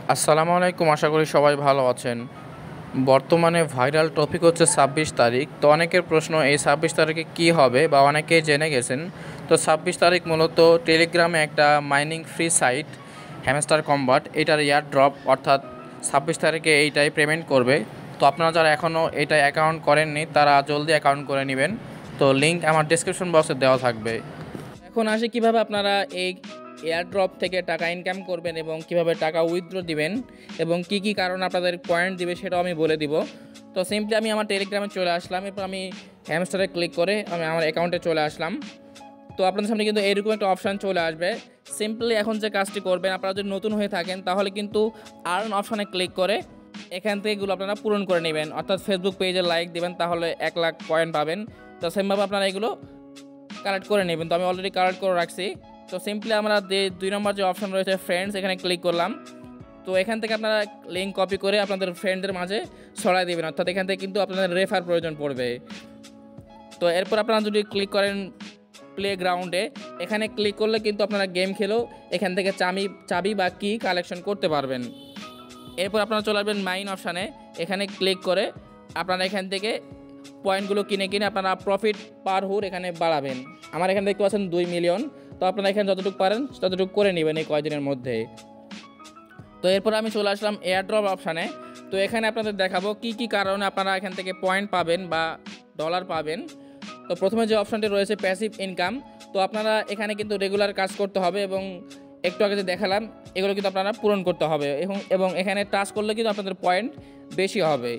আসসালামু আলাইকুম, আশা করি সবাই ভালো আছেন। বর্তমানে ভাইরাল টপিক হচ্ছে ২৬ তারিখ। তো অনেকের প্রশ্ন, এই ২৬ তারিখে কী হবে বা অনেকেই জেনে গেছেন। তো ২৬ তারিখ মূলত টেলিগ্রামে একটা mining free site hamster combat, এটার এয়ার ড্রপ, অর্থাৎ ২৬ তারিখে এইটাই পেমেন্ট করবে। তো আপনারা যারা এখনও এইটাই অ্যাকাউন্ট করেননি তারা জলদি অ্যাকাউন্ট করে নেবেন। তো লিঙ্ক আমার ডেসক্রিপশন বক্সে দেওয়া থাকবে। এখন আসে কিভাবে আপনারা এই এয়ারড্রপ থেকে টাকা ইনকাম করবেন এবং কিভাবে টাকা উইথড্র দিবেন এবং কি কি কারণে আপনাদের পয়েন্ট দিবে সেটাও আমি বলে দিব। তো সিম্পলি আমি আমার টেলিগ্রামে চলে আসলাম, এরপর আমি হ্যামস্টারে ক্লিক করে আমি আমার অ্যাকাউন্টে চলে আসলাম। তো আপনাদের সামনে কিন্তু এরকম একটা অপশান চলে আসবে। সিম্পলি এখন যে কাজটি করবেন, আপনারা যদি নতুন হয়ে থাকেন তাহলে কিন্তু আর্ন অপশানে ক্লিক করে এখান থেকে এগুলো আপনারা পূরণ করে নেবেন, অর্থাৎ ফেসবুক পেজে লাইক দেবেন, তাহলে 1,00,000 পয়েন্ট পাবেন। তো সেমভাবে আপনারা এগুলো কালেক্ট করে নেবেন। তো আমি অলরেডি কালেক্ট করে রাখছি। তো সিম্পলি আমরা 2 নম্বর যে অপশন রয়েছে ফ্রেন্ডস, এখানে ক্লিক করলাম। তো এখান থেকে আপনারা লিঙ্ক কপি করে আপনাদের ফ্রেন্ডদের মাঝে ছড়াই দেবেন, অর্থাৎ এখান থেকে কিন্তু আপনাদের রেফার প্রয়োজন পড়বে। তো এরপর আপনারা যদি ক্লিক করেন প্লে গ্রাউন্ডে, এখানে ক্লিক করলে কিন্তু আপনারা গেম খেলেও এখান থেকে চাবি বা কি কালেকশন করতে পারবেন। এরপর আপনারা চলে আসবেন মাইন অপশানে, এখানে ক্লিক করে আপনারা এখান থেকে পয়েন্টগুলো কিনে আপনারা প্রফিট পার হুর এখানে বাড়াবেন। আমার এখানে দেখতে পাচ্ছেন 2 মিলিয়ন। তো আপনারা এখানে যতটুকু পারেন ততটুকু করে নেবেন এই কয়েকদিনের মধ্যে। তো এরপর আমি চলে আসলাম এয়ারড্রপ অপশানে। তো এখানে আপনাদের দেখাবো কি কি কারণে আপনারা এখান থেকে পয়েন্ট পাবেন বা ডলার পাবেন। তো প্রথমে যে অপশানটি রয়েছে প্যাসিভ ইনকাম, তো আপনারা এখানে কিন্তু রেগুলার কাজ করতে হবে এবং একটু আগে যে দেখালাম এগুলো কিন্তু আপনারা পূরণ করতে হবে এবং এখানে টাচ করলে কিন্তু আপনাদের পয়েন্ট বেশি হবে।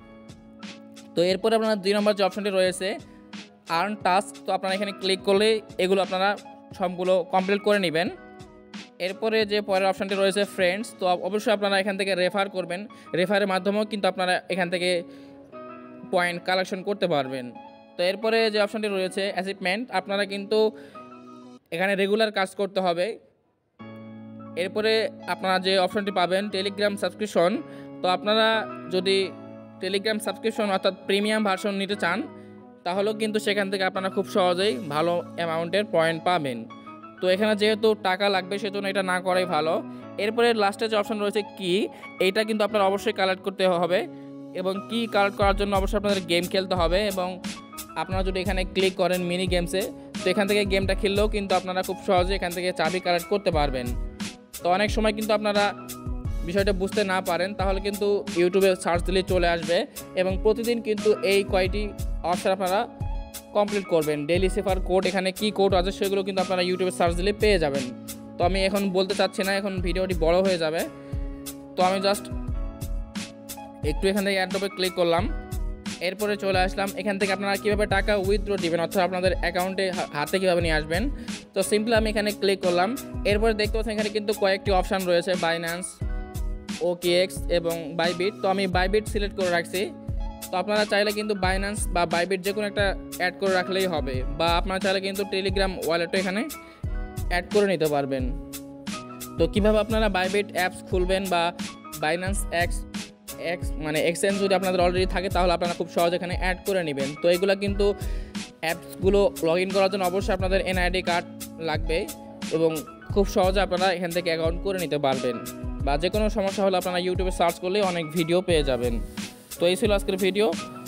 তো এরপরে আপনারা 2 নম্বর যে অপশানটি রয়েছে আর্ন টাস্ক, তো আপনারা এখানে ক্লিক করলে এগুলো আপনারা সবগুলো কমপ্লিট করে নেবেন। এরপরে যে পরের অপশানটি রয়েছে ফ্রেন্ডস, তো অবশ্যই আপনারা এখান থেকে রেফার করবেন, রেফারের মাধ্যমেও কিন্তু আপনারা এখান থেকে পয়েন্ট কালেকশন করতে পারবেন। তো এরপরে যে অপশানটি রয়েছে অ্যাচিভমেন্ট, আপনারা কিন্তু এখানে রেগুলার কাজ করতে হবে। এরপরে আপনারা যে অপশানটি পাবেন টেলিগ্রাম সাবস্ক্রিপশন, তো আপনারা যদি টেলিগ্রাম সাবস্ক্রিপশন অর্থাৎ প্রিমিয়াম ভার্সন নিতে চান তাহলেও কিন্তু সেখান থেকে আপনারা খুব সহজেই ভালো অ্যামাউন্টের পয়েন্ট পাবেন। তো এখানে যেহেতু টাকা লাগবে সেজন্য এটা না করাই ভালো। এরপরে লাস্টে যে অপশান রয়েছে কি, এইটা কিন্তু আপনারা অবশ্যই কালেক্ট করতে হবে এবং কি কালেক্ট করার জন্য অবশ্যই আপনাদের গেম খেলতে হবে এবং আপনারা যদি এখানে ক্লিক করেন মিনি গেমসে, তো এখান থেকে গেমটা খেললেও কিন্তু আপনারা খুব সহজে এখান থেকে চাবি কালেক্ট করতে পারবেন। তো অনেক সময় কিন্তু আপনারা বিষয়টা বুঝতে না পারেন তাহলে কিন্তু ইউটিউবে সার্চ দিলে চলে আসবে এবং প্রতিদিন কিন্তু এই কয়টি অপশন আপনারা কমপ্লিট করবেন। ডেইলি সেফার কোড, এখানে কি কোড আছে সেগুলো কিন্তু আপনারা ইউটিউবে সার্চ দিলে পেয়ে যাবেন। তো আমি এখন বলতে চাচ্ছি না, এখন ভিডিওটি বড় হয়ে যাবে। তো আমি জাস্ট একটু এখান থেকে অ্যাড্রপে ক্লিক করলাম, এরপরে চলে আসলাম এখান থেকে আপনারা কীভাবে টাকা উইথড্র দিবেন, অর্থাৎ আপনাদের অ্যাকাউন্টে হাতে কীভাবে নিয়ে আসবেন। তো সিম্পলি আমি এখানে ক্লিক করলাম। এরপরে দেখতে পাচ্ছেন এখানে কিন্তু কয়েকটি অপশান রয়েছে, বাইন্যান্স, OKX এবং বাইবিট। তো আমি বাইবিট সিলেক্ট করে রাখছি। তো আপনারা চাইলে কিন্তু বাইন্যান্স বা বাইবিট যে কোনো একটা অ্যাড করে রাখলেই হবে, বা আপনারা চাইলে কিন্তু টেলিগ্রাম ওয়ালেটও এখানে অ্যাড করে নিতে পারবেন। তো কীভাবে আপনারা বাইবিট অ্যাপস খুলবেন বা বাইন্যান্স মানে এক্সচেঞ্জ যদি আপনাদের অলরেডি থাকে তাহলে আপনারা খুব সহজ এখানে অ্যাড করে নেবেন। তো এগুলো কিন্তু অ্যাপসগুলো লগ ইন করার জন্য অবশ্যই আপনাদের NID কার্ড লাগবে এবং খুব সহজে আপনারা এখান থেকে অ্যাকাউন্ট করে নিতে পারবেন, বা যে কোনো সমস্যা হলে আপনারা ইউটিউবে সার্চ করলে অনেক ভিডিও পেয়ে যাবেন। তো এই ছিল আজকের ভিডিও।